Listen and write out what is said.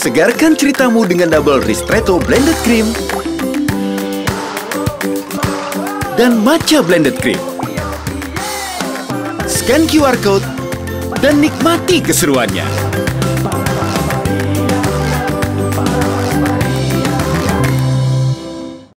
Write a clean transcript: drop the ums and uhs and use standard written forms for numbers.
Segarkan ceritamu dengan double ristretto blended cream dan matcha blended cream. Scan QR code dan nikmati keseruannya.